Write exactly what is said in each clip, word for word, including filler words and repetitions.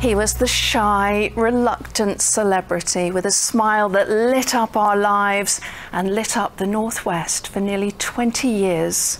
He was the shy, reluctant celebrity with a smile that lit up our lives and lit up the Northwest for nearly twenty years.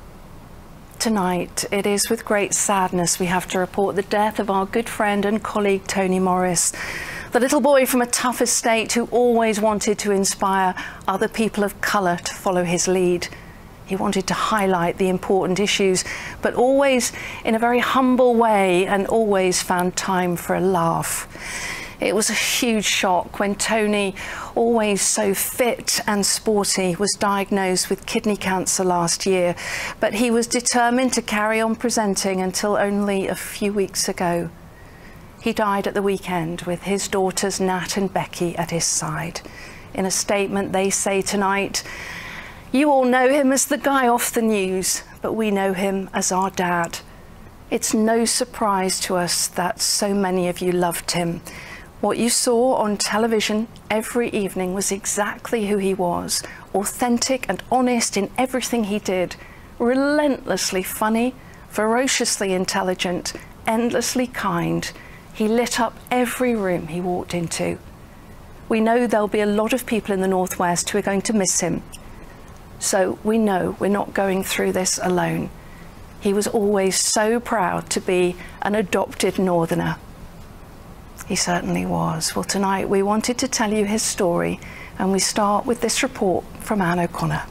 Tonight, it is with great sadness we have to report the death of our good friend and colleague Tony Morris, the little boy from a tough estate who always wanted to inspire other people of colour to follow his lead. He wanted to highlight the important issues, but always in a very humble way, and always found time for a laugh. It was a huge shock when Tony, always so fit and sporty, was diagnosed with kidney cancer last year, but he was determined to carry on presenting until only a few weeks ago. He died at the weekend with his daughters Nat and Becky at his side. In a statement, they say tonight, "You all know him as the guy off the news, but we know him as our dad. It's no surprise to us that so many of you loved him. What you saw on television every evening was exactly who he was, authentic and honest in everything he did, relentlessly funny, ferociously intelligent, endlessly kind. He lit up every room he walked into. We know there'll be a lot of people in the Northwest who are going to miss him. So we know we're not going through this alone. He was always so proud to be an adopted Northerner." He certainly was. Well, tonight we wanted to tell you his story, and we start with this report from Anne O'Connor.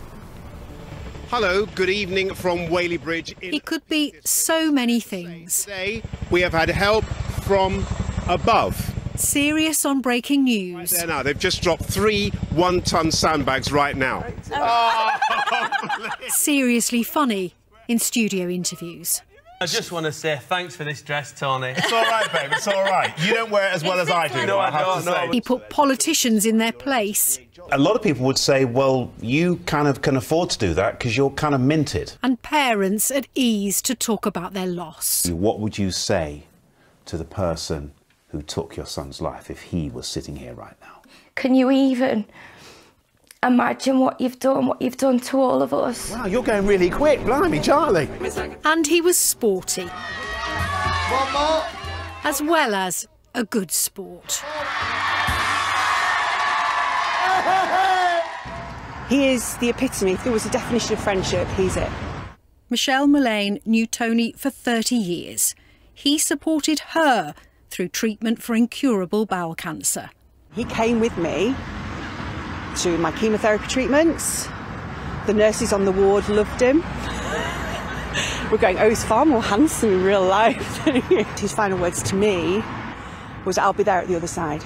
Hello, good evening from Whaley Bridge. In he could be so many things. Today we have had help from above. Serious on breaking news. Right there now, they've just dropped three one-ton sandbags right now. Oh. Seriously funny in studio interviews. I just want to say thanks for this dress, Tony. It's all right, babe, it's all right. You don't wear it as well as I do, no, I I have don't, to say. no. He put politicians in their place. A lot of people would say, well, you kind of can afford to do that because you're kind of minted. And parents at ease to talk about their loss. What would you say to the person who took your son's life if he was sitting here right now? Can you even imagine what you've done, what you've done to all of us? Wow, you're going really quick, blimey, Charlie. And he was sporty. One more. As well as a good sport. He is the epitome. If there was a definition of friendship, he's it. Michelle Mullane knew Tony for thirty years. He supported her through treatment for incurable bowel cancer. He came with me to my chemotherapy treatments. The nurses on the ward loved him. We're going, oh, he's far more handsome in real life. His final words to me was, "I'll be there at the other side."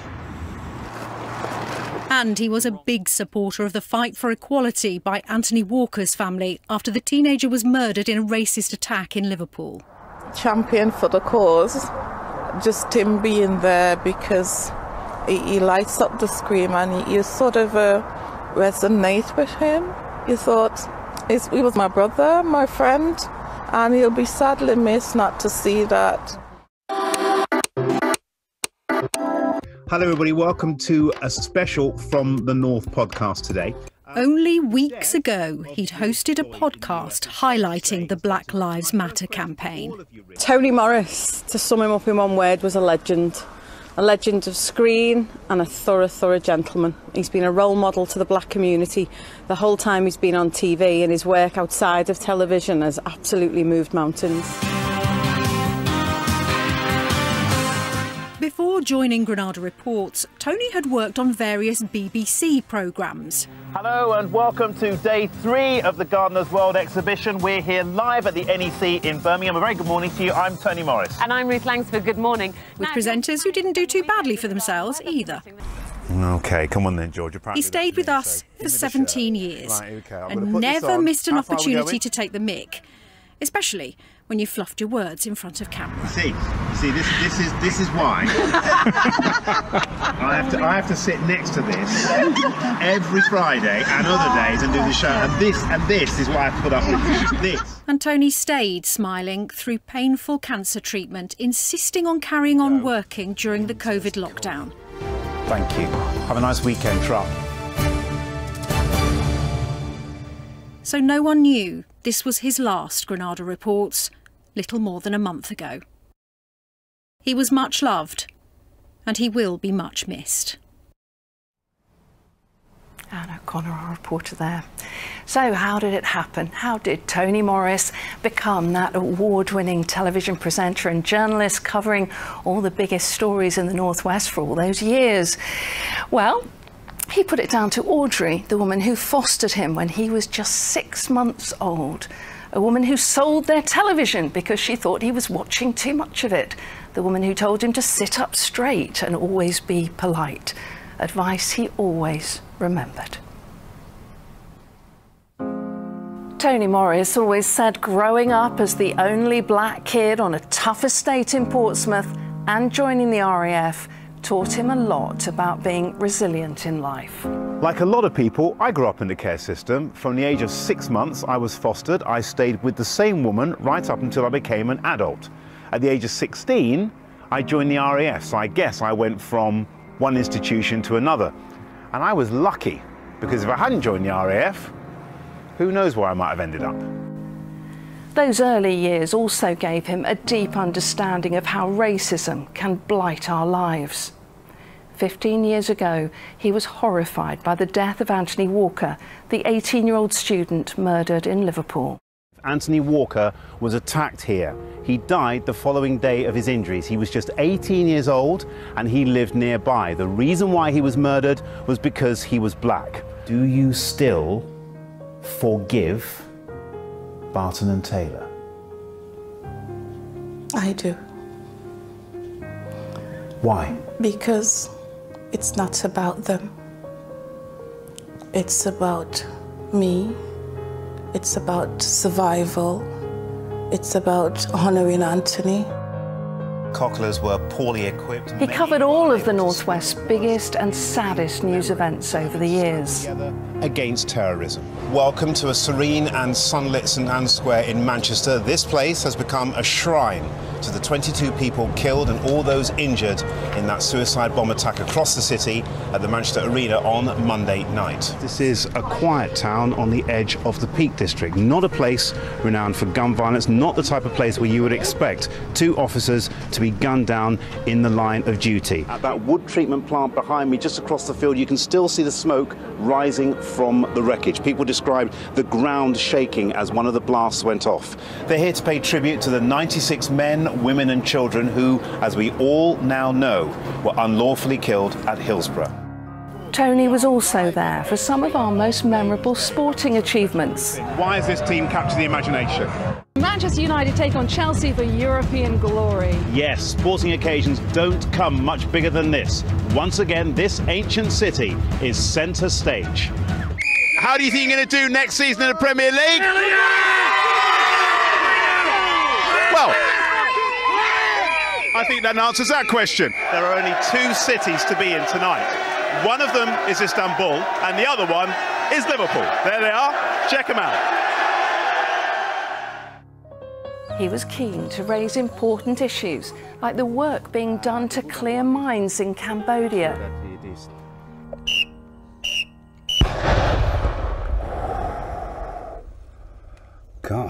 And he was a big supporter of the fight for equality by Anthony Walker's family after the teenager was murdered in a racist attack in Liverpool. Champion for the cause, just him being there because he, he lights up the screen and you sort of uh, resonate with him. You thought, he's, he was my brother, my friend, and he'll be sadly missed not to see that. Hello everybody, welcome to a special From the North podcast today. Only weeks ago, he'd hosted a podcast highlighting the Black Lives Matter campaign. Tony Morris, to sum him up in one word, was a legend. A legend of screen and a thorough, thorough gentleman. He's been a role model to the black community the whole time he's been on T V, and his work outside of television has absolutely moved mountains. Before joining Granada Reports, Tony had worked on various B B C programmes. Hello and welcome to day three of the Gardener's World exhibition. We're here live at the N E C in Birmingham. A very good morning to you. I'm Tony Morris. And I'm Ruth Langsford. Good morning. With presenters who didn't do too badly for themselves either. OK, come on then, George. He stayed with us for seventeen years and never missed an opportunity to take the mick, especially when you fluffed your words in front of camera. See, see, this, this is this is why I have to I have to sit next to this every Friday and other days and do the show. And this and this is what I have to put up with. This. And Tony stayed smiling through painful cancer treatment, insisting on carrying on working during the COVID lockdown. Thank you. Have a nice weekend, Trump. So no one knew this was his last Granada Reports, little more than a month ago. He was much loved, and he will be much missed. Anne O'Connor, our reporter there. So how did it happen? How did Tony Morris become that award-winning television presenter and journalist covering all the biggest stories in the Northwest for all those years? Well, he put it down to Audrey, the woman who fostered him when he was just six months old. A woman who sold their television because she thought he was watching too much of it. The woman who told him to sit up straight and always be polite. Advice he always remembered. Tony Morris always said growing up as the only black kid on a tough estate in Portsmouth and joining the R A F taught him a lot about being resilient in life. Like a lot of people, I grew up in the care system. From the age of six months, I was fostered. I stayed with the same woman right up until I became an adult. At the age of sixteen, I joined the R A F, so I guess I went from one institution to another. And I was lucky, because if I hadn't joined the R A F, who knows where I might have ended up. Those early years also gave him a deep understanding of how racism can blight our lives. Fifteen years ago, he was horrified by the death of Anthony Walker, the eighteen-year-old student murdered in Liverpool. Anthony Walker was attacked here. He died the following day of his injuries. He was just eighteen years old and he lived nearby. The reason why he was murdered was because he was black. Do you still forgive Barton and Taylor? I do. Why? Because it's not about them. It's about me. It's about survival. It's about honouring Anthony. Cocklers were poorly equipped. He covered all of the Northwest's biggest and saddest news events over the years. Against terrorism. Welcome to a serene and sunlit St Anne's Square in Manchester. This place has become a shrine to the twenty-two people killed and all those injured in that suicide bomb attack across the city at the Manchester Arena on Monday night. This is a quiet town on the edge of the Peak District, not a place renowned for gun violence, not the type of place where you would expect two officers to be gunned down in the line of duty. At that wood treatment plant behind me, just across the field, you can still see the smoke rising from the wreckage. People described the ground shaking as one of the blasts went off. They're here to pay tribute to the ninety-six men, women and children who, as we all now know, were unlawfully killed at Hillsborough. Tony was also there for some of our most memorable sporting achievements. Why has this team captured the imagination? Manchester United take on Chelsea for European glory. Yes, sporting occasions don't come much bigger than this. Once again, this ancient city is centre stage. How do you think you're going to do next season in the Premier League? Well, I think that answers that question. There are only two cities to be in tonight. One of them is Istanbul and the other one is Liverpool. There they are, check them out. He was keen to raise important issues, like the work being done to clear mines in Cambodia. God.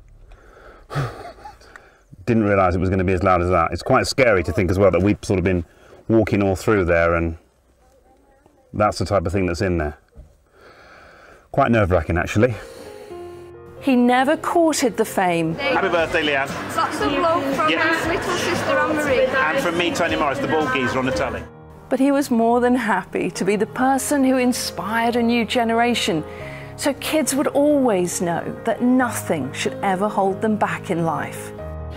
Didn't realise it was going to be as loud as that. It's quite scary to think as well that we've sort of been walking all through there and that's the type of thing that's in there. Quite nerve-wracking, actually. He never courted the fame. Happy birthday, Leanne. That's the bloke from yeah. his little sister Anne-Marie. And from me, Tony Morris, the ball geezer on the telly. But he was more than happy to be the person who inspired a new generation, so kids would always know that nothing should ever hold them back in life.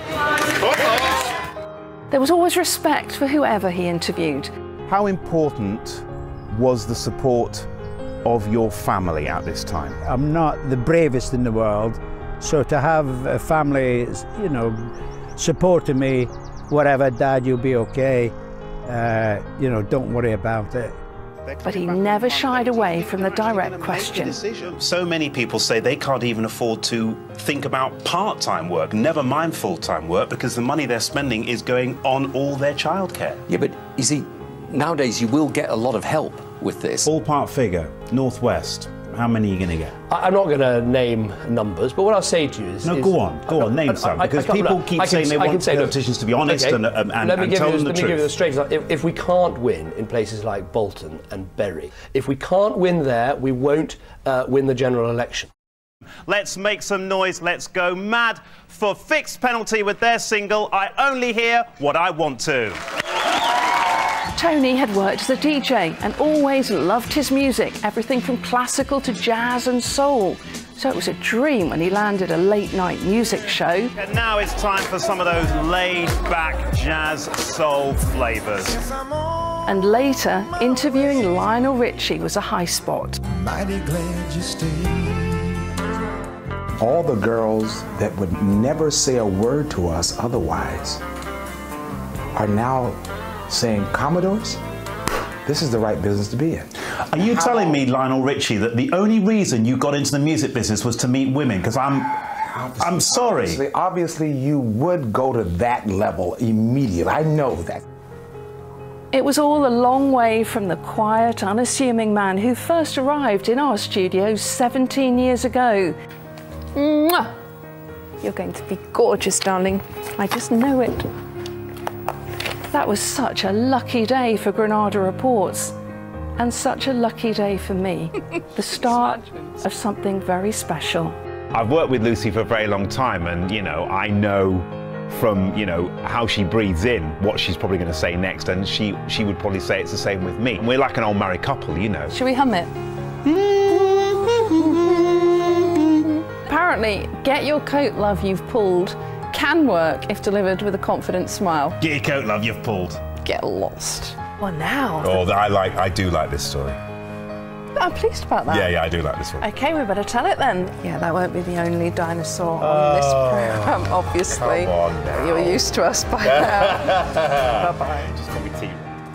There was always respect for whoever he interviewed. How important was the support of your family at this time? I'm not the bravest in the world, so to have a family, you know, supporting me, whatever, Dad, you'll be okay, uh, you know, don't worry about it. But he never shied away from the direct question. So many people say they can't even afford to think about part-time work, never mind full-time work, because the money they're spending is going on all their childcare. Yeah, but you see, nowadays you will get a lot of help with this. Ballpark figure, Northwest, How many are you going to get? I, I'm not going to name numbers, but what I'll say to you is... No, is, go on, go on, name some, because I, I people keep saying they want politicians to be honest and, and, and, and tell them the truth. Let me give you the straight example. If, if we can't win in places like Bolton and Bury, if we can't win there, we won't uh, win the general election. Let's make some noise, let's go mad for Fixed Penalty with their single, I Only Hear What I Want To. Tony had worked as a D J and always loved his music, everything from classical to jazz and soul. So it was a dream when he landed a late-night music show. And now it's time for some of those laid-back jazz soul flavours. And later, interviewing Lionel Richie was a high spot. Mighty glad you stayed. All the girls that would never say a word to us otherwise are now saying, Commodores, this is the right business to be in. Are you How telling me, Lionel Richie, that the only reason you got into the music business was to meet women? Because I'm, obviously, I'm sorry. Obviously, obviously, you would go to that level immediately. I know that. It was all a long way from the quiet, unassuming man who first arrived in our studios seventeen years ago. Mwah! You're going to be gorgeous, darling. I just know it. That was such a lucky day for Granada Reports, and such a lucky day for me. The start of something very special. I've worked with Lucy for a very long time, and, you know, I know from, you know, how she breathes in what she's probably going to say next, and she, she would probably say it's the same with me. And we're like an old married couple, you know. Should we hum it? Apparently, Get Your Coat, Love, You've Pulled can work if delivered with a confident smile. Get your coat, love, you've pulled. Get lost. Well, now. Oh, I like, I do like this story. I'm pleased about that. Yeah, yeah, I do like this one. OK, we better tell it then. Yeah, that won't be the only dinosaur on oh, this programme, obviously. Come on now. You're used to us by now. Bye-bye. Just call me T.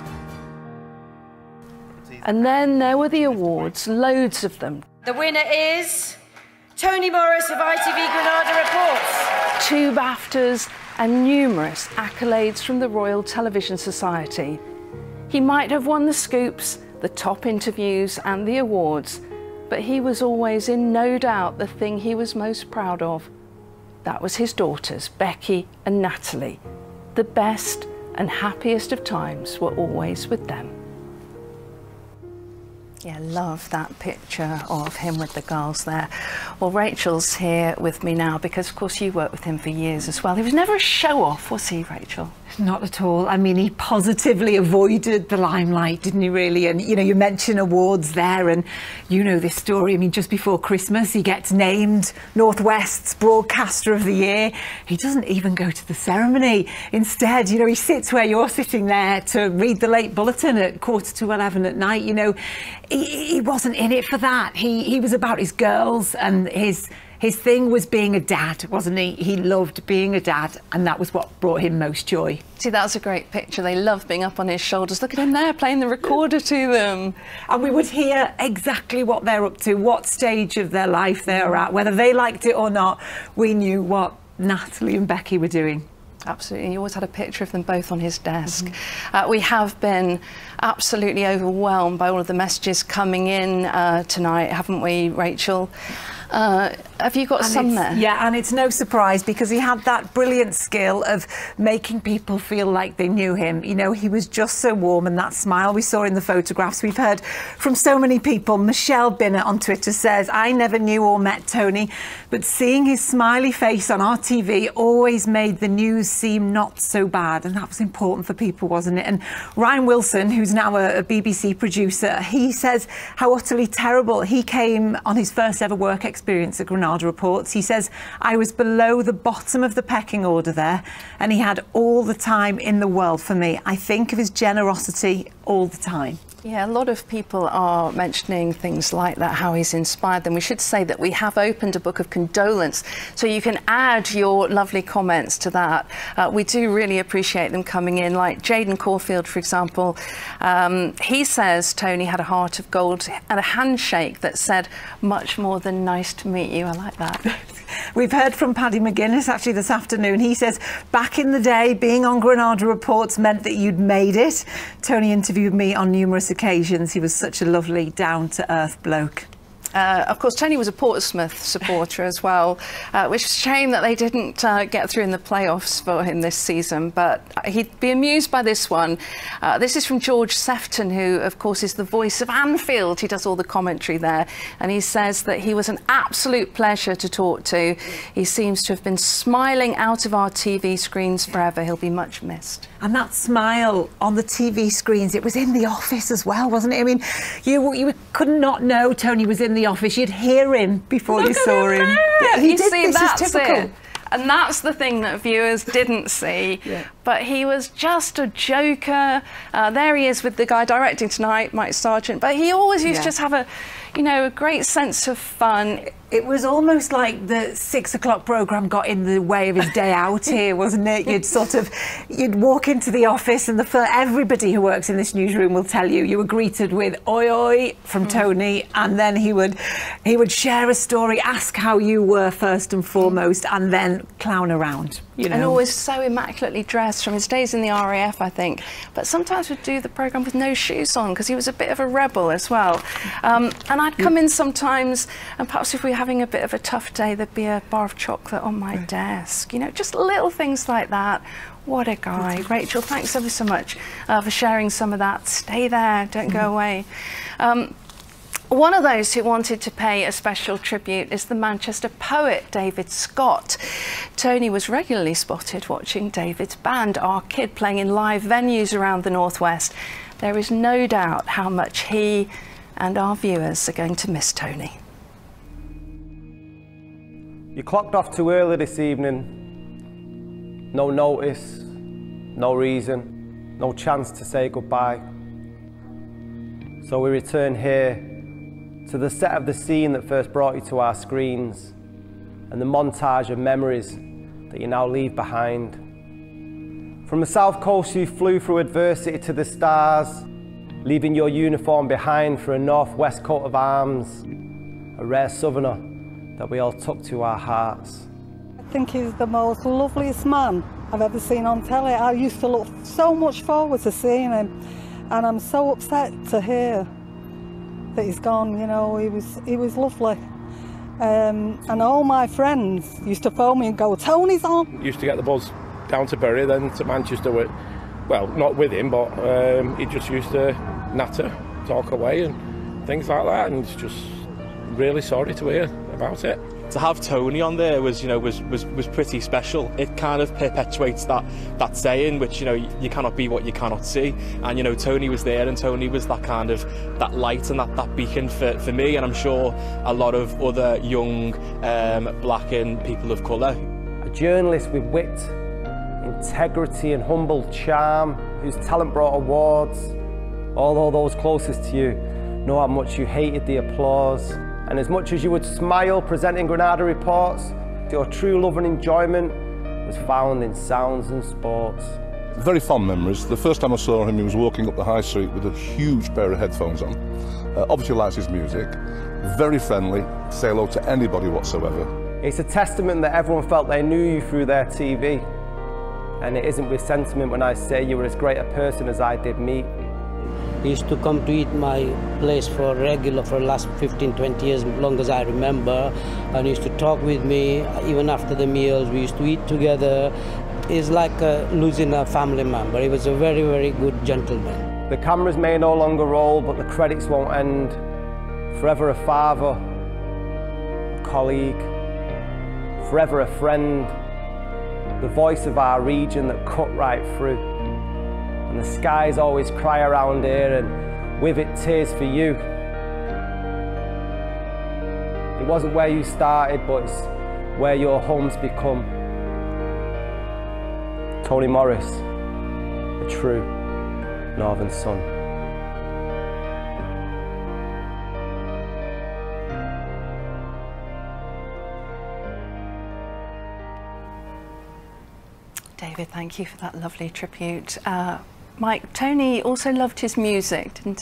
And then there were the awards, loads of them. The winner is Tony Morris of I T V Granada Reports. Two BAFTAs and numerous accolades from the Royal Television Society. He might have won the scoops, the top interviews and the awards, but he was always in no doubt the thing he was most proud of. That was his daughters, Becky and Natalie. The best and happiest of times were always with them. Yeah, love that picture of him with the girls there. Well, Rachel's here with me now because, of course, you worked with him for years as well. He was never a show-off, was he, Rachel? Not at all. I mean, he positively avoided the limelight, didn't he, really? And, you know, you mention awards there, and you know this story. I mean, just before Christmas, he gets named Northwest's Broadcaster of the Year. He doesn't even go to the ceremony. Instead, you know, he sits where you're sitting there to read the late bulletin at quarter to eleven at night. You know, he, he wasn't in it for that. He, he was about his girls, and his... His thing was being a dad, wasn't he? He loved being a dad, and that was what brought him most joy. See, that's a great picture. They loved being up on his shoulders. Look at him there, playing the recorder to them. And we would hear exactly what they're up to, what stage of their life they're at. Whether they liked it or not, we knew what Natalie and Becky were doing. Absolutely. He always had a picture of them both on his desk. Mm-hmm. uh, we have been absolutely overwhelmed by all of the messages coming in uh, tonight, haven't we, Rachel? Uh, have you got and some there? Yeah, and it's no surprise because he had that brilliant skill of making people feel like they knew him. You know, he was just so warm, and that smile we saw in the photographs. We've heard from so many people. Michelle Binnett on Twitter says, I never knew or met Tony, but seeing his smiley face on our T V always made the news seem not so bad, and that was important for people, wasn't it? And Ryan Wilson, who's now a, a B B C producer, he says how utterly terrible he came on his first ever work experience at Granada Reports. He says, I was below the bottom of the pecking order there, and he had all the time in the world for me. I think of his generosity all the time. Yeah, a lot of people are mentioning things like that, how he's inspired them. We should say that we have opened a book of condolence, so you can add your lovely comments to that. Uh, we do really appreciate them coming in, like Jaden Caulfield, for example. Um, he says Tony had a heart of gold and a handshake that said much more than nice to meet you. I like that. We've heard from Paddy McGuinness actually this afternoon. He says, back in the day, being on Granada Reports meant that you'd made it. Tony interviewed me on numerous occasions. He was such a lovely, down-to-earth bloke. Uh, of course, Tony was a Portsmouth supporter as well, uh, which is a shame that they didn't uh, get through in the playoffs for him this season, but he'd be amused by this one. Uh, this is from George Sefton, who, of course, is the voice of Anfield. He does all the commentary there, and he says that he was an absolute pleasure to talk to. He seems to have been smiling out of our T V screens forever. He'll be much missed. And that smile on the T V screens, it was in the office as well, wasn't it? I mean, you you could not know Tony was in the office. You'd hear him before Look you saw him. Yeah, he you did, see, this that's is typical. it. And that's the thing that viewers didn't see. Yeah. But he was just a joker. Uh, there he is with the guy directing tonight, Mike Sargent. But he always used yeah. to just have a, you know, a great sense of fun. It was almost like the six o'clock programme got in the way of his day out here, wasn't it? You'd sort of, you'd walk into the office and the first, everybody who works in this newsroom will tell you, you were greeted with oi oi from mm. Tony, and then he would, he would share a story, ask how you were first and foremost, mm. and then clown around. You know? And always so immaculately dressed from his days in the R A F, I think. But sometimes would do the programme with no shoes on because he was a bit of a rebel as well. Um, and I'd come in sometimes, and perhaps if we were having a bit of a tough day, there'd be a bar of chocolate on my desk. You know, just little things like that. What a guy. Rachel, thanks ever so much uh, for sharing some of that. Stay there, don't go away. Um, One of those who wanted to pay a special tribute is the Manchester poet David Scott. Tony was regularly spotted watching David's band, Our Kid, playing in live venues around the Northwest. There is no doubt how much he and our viewers are going to miss Tony. You clocked off too early this evening. No notice, no reason, no chance to say goodbye. So we return here to the set of the scene that first brought you to our screens and the montage of memories that you now leave behind. From the south coast you flew through adversity to the stars, leaving your uniform behind for a northwest coat of arms, a rare southerner that we all took to our hearts. I think he's the most loveliest man I've ever seen on telly. I used to look so much forward to seeing him, and I'm so upset to hear that he's gone. You know, he was he was lovely. Um, and all my friends used to phone me and go, Tony's on. Used to get the buzz down to Bury, then to Manchester with, well, not with him, but um, he just used to natter, talk away and things like that, and it's just really sorry to hear about it. To have Tony on there was, you know, was, was, was pretty special. It kind of perpetuates that that saying, which, you know, you cannot be what you cannot see. And, you know, Tony was there, and Tony was that kind of, that light and that, that beacon for, for me, and I'm sure a lot of other young um, black and people of colour. A journalist with wit, integrity and humble charm, whose talent brought awards. Although those closest to you know how much you hated the applause. And as much as you would smile presenting Granada reports, your true love and enjoyment was found in sounds and sports. Very fond memories. The first time I saw him, he was walking up the high street with a huge pair of headphones on. Uh, obviously likes his music. Very friendly, say hello to anybody whatsoever. It's a testament that everyone felt they knew you through their T V. And it isn't with sentiment when I say you were as great a person as I did meet. He used to come to eat my place for regular for the last fifteen, twenty years, as long as I remember. And he used to talk with me, even after the meals. We used to eat together. It's like uh, losing a family member. He was a very, very good gentleman. The cameras may no longer roll, but the credits won't end. Forever a father, a colleague, forever a friend, the voice of our region that cut right through. And the skies always cry around here, and with it tears for you. It wasn't where you started, but it's where your home's become. Tony Morris, a true northern son. David, thank you for that lovely tribute. Uh, Mike, Tony also loved his music, didn't he?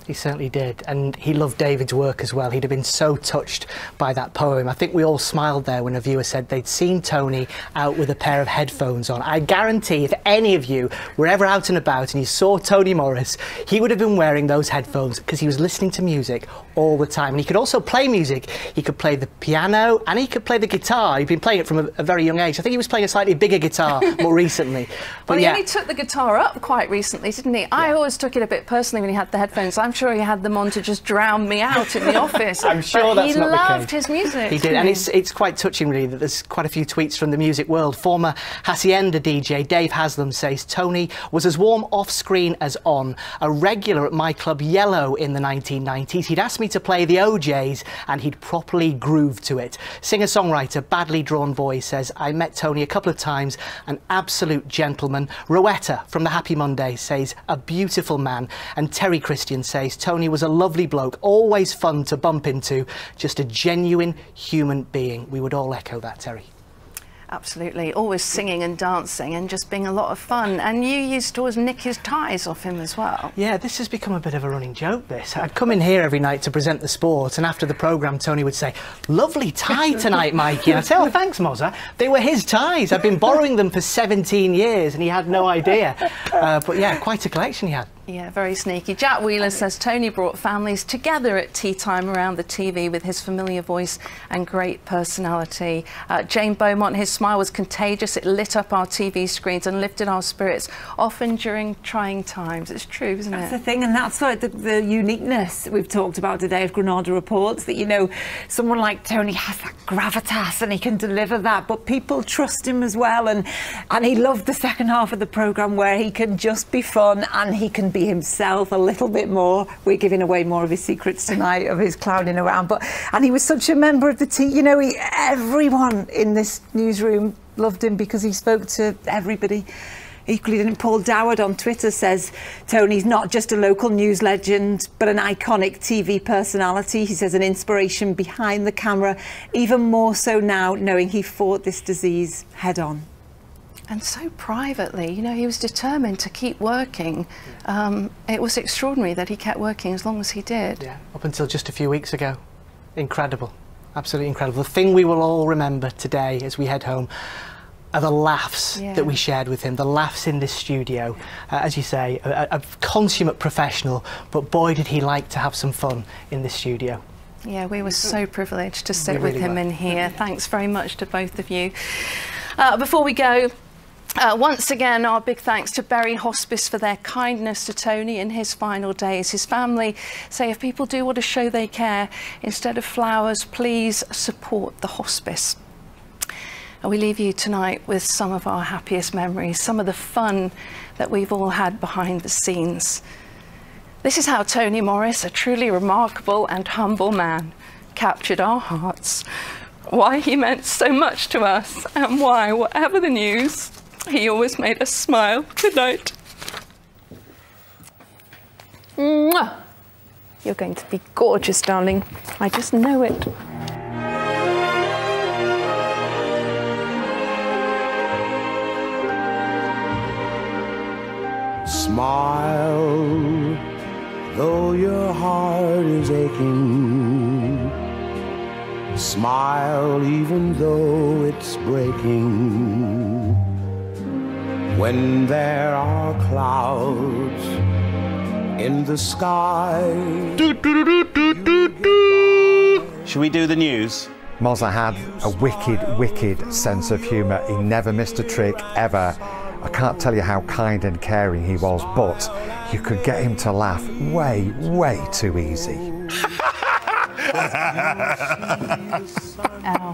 He certainly did, and he loved David's work as well. He'd have been so touched by that poem. I think we all smiled there when a viewer said they'd seen Tony out with a pair of headphones on. I guarantee if any of you were ever out and about and you saw Tony Morris, he would have been wearing those headphones because he was listening to music all the time. And he could also play music. He could play the piano and he could play the guitar. He'd been playing it from a, a very young age. I think he was playing a slightly bigger guitar more recently. But well, he yeah. only took the guitar up quite recently, didn't he? Yeah. I always took it a bit personally when he had the headphones. I'm sure he had them on to just drown me out in the office. I'm sure but that's he not loved the case. his music. He did, and it's it's quite touching really that there's quite a few tweets from the music world. Former Hacienda D J Dave Haslam says Tony was as warm off screen as on. A regular at my club Yellow in the nineteen nineties. He'd asked me to play the O Js and he'd properly groove to it. Singer-songwriter Badly Drawn Boy says I met Tony a couple of times, an absolute gentleman. Rowetta from the Happy Monday says a beautiful man, and Terry Christian says Tony was a lovely bloke, always fun to bump into, just a genuine human being. We would all echo that, Terry. Absolutely, always singing and dancing and just being a lot of fun. And you used to always nick his ties off him as well. Yeah, this has become a bit of a running joke, this. I'd come in here every night to present the sport, and after the programme Tony would say, lovely tie tonight, Mikey. And I'd say, oh, thanks, Mozza. They were his ties. I've been borrowing them for seventeen years and he had no idea. Uh, but yeah, quite a collection he had. Yeah, very sneaky. Jack Wheeler says Tony brought families together at tea time around the T V with his familiar voice and great personality. Uh, Jane Beaumont, his smile was contagious. It lit up our T V screens and lifted our spirits, often during trying times. It's true, isn't that's it? That's the thing, and that's what the, the uniqueness we've talked about today of Granada Reports, that, you know, someone like Tony has that gravitas and he can deliver that, but people trust him as well. And, and he loved the second half of the programme where he can just be fun and he can be himself a little bit more. We're giving away more of his secrets tonight, of his clowning around, but and he was such a member of the team. You know, he, everyone in this newsroom loved him because he spoke to everybody. Equally, didn't Paul Doward on Twitter says Tony's not just a local news legend but an iconic T V personality. He says an inspiration behind the camera, even more so now knowing he fought this disease head on. And so privately, you know, he was determined to keep working. Um, it was extraordinary that he kept working as long as he did. Yeah, up until just a few weeks ago. Incredible, absolutely incredible. The thing we will all remember today as we head home are the laughs yeah. that we shared with him, the laughs in this studio. Uh, as you say, a, a consummate professional, but boy did he like to have some fun in this studio. Yeah, we were so privileged to sit we with really him were. in here. Thanks very much to both of you. Uh, before we go, Uh, once again, our big thanks to Bury Hospice for their kindness to Tony in his final days. His family say if people do want to show they care, instead of flowers, please support the hospice. And we leave you tonight with some of our happiest memories, some of the fun that we've all had behind the scenes. This is how Tony Morris, a truly remarkable and humble man, captured our hearts. Why he meant so much to us, and why, whatever the news, he always made us smile. Good night. Mwah. You're going to be gorgeous, darling. I just know it. Smile, though your heart is aching. Smile, even though it's breaking. When there are clouds in the sky. Do, do, do, do, do, do. Should we do the news? Mozza had a wicked, wicked sense of humour. He never missed a trick, ever. I can't tell you how kind and caring he was, but you could get him to laugh way, way too easy. Ow.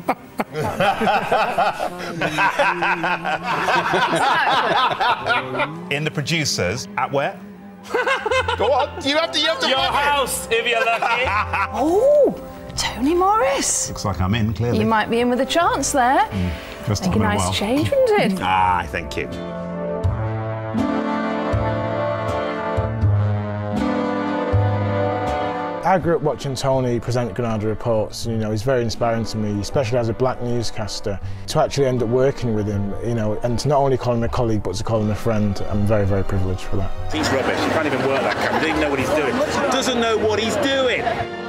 In the producers, at where? Go on, you have to, you have to. Your house, if you're lucky. Oh, Tony Morris. Looks like I'm in, clearly. You might be in with a chance there. Mm, first Make time a in a nice while. change, wouldn't it? Ah, thank you. I grew up watching Tony present Granada Reports. You know, he's very inspiring to me, especially as a black newscaster. To actually end up working with him, you know, and to not only call him a colleague, but to call him a friend, I'm very, very privileged for that. He's rubbish. He can't even work that camera. He doesn't even know what he's doing. Doesn't know what he's doing.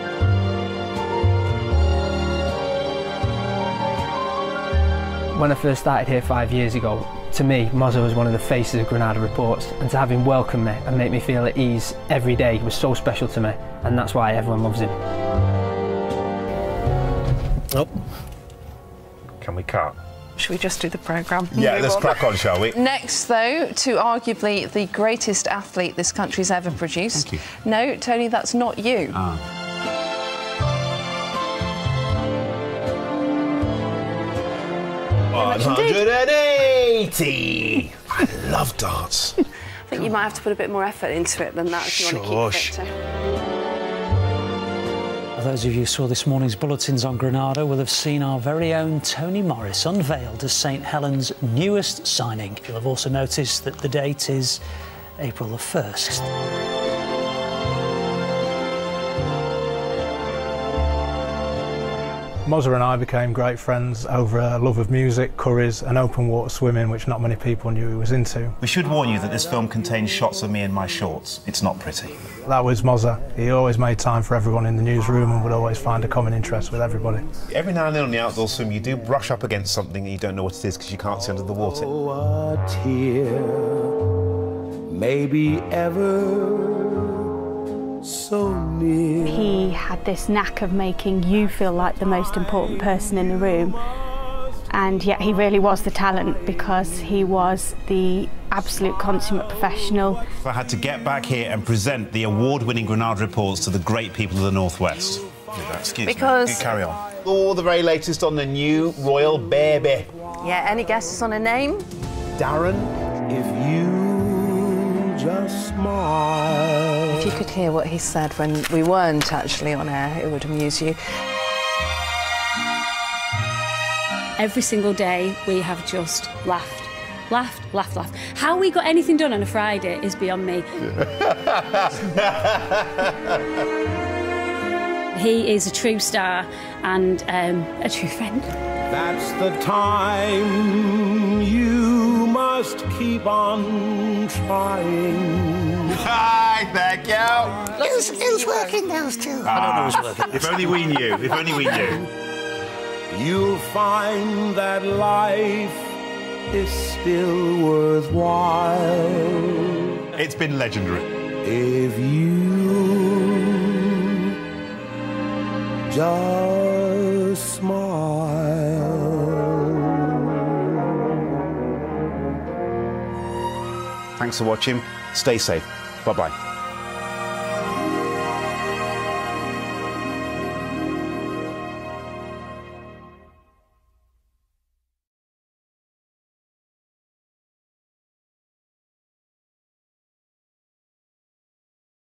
When I first started here five years ago, to me, Mozzo was one of the faces of Granada Reports, and to have him welcome me and make me feel at ease every day was so special to me, and that's why everyone loves him. Oh. Can we cut? Should we just do the programme? Yeah, let's crack on, shall we? Next, though, to arguably the greatest athlete this country's ever produced. Thank you. No, Tony, that's not you. Ah. one hundred eighty! I love darts. I think you might have to put a bit more effort into it than that if you want to keep fit. Well, those of you who saw this morning's bulletins on Granada will have seen our very own Tony Morris unveiled as St Helens' newest signing. You'll have also noticed that the date is April the first. Mozzo and I became great friends over a love of music, curries and open water swimming, which not many people knew he was into. We should warn you that this film contains shots of me in my shorts. It's not pretty. That was Mozzo. He always made time for everyone in the newsroom and would always find a common interest with everybody. Every now and then on the outdoor swim you do brush up against something and you don't know what it is because you can't see under the water. Oh, a tear, maybe ever so near. He had this knack of making you feel like the most important person in the room, and yet he really was the talent because he was the absolute consummate professional. I had to get back here and present the award-winning Granada Reports to the great people of the Northwest. Excuse because... me, you carry on. All the very latest on the new royal baby. Yeah, any guesses on a name? Darren. If you just smile. If you could hear what he said when we weren't actually on air, it would amuse you. Every single day we have just laughed, laughed, laughed, laughed. How we got anything done on a Friday is beyond me. He is a true star and um, a true friend. That's the time you must keep on trying. Hi, thank you. Who's, who's working those two? Ah, I don't know who's working. If only we knew, if only we knew. You'll find that life is still worthwhile. It's been legendary. If you just smile. Thanks for watching. Stay safe. Bye-bye.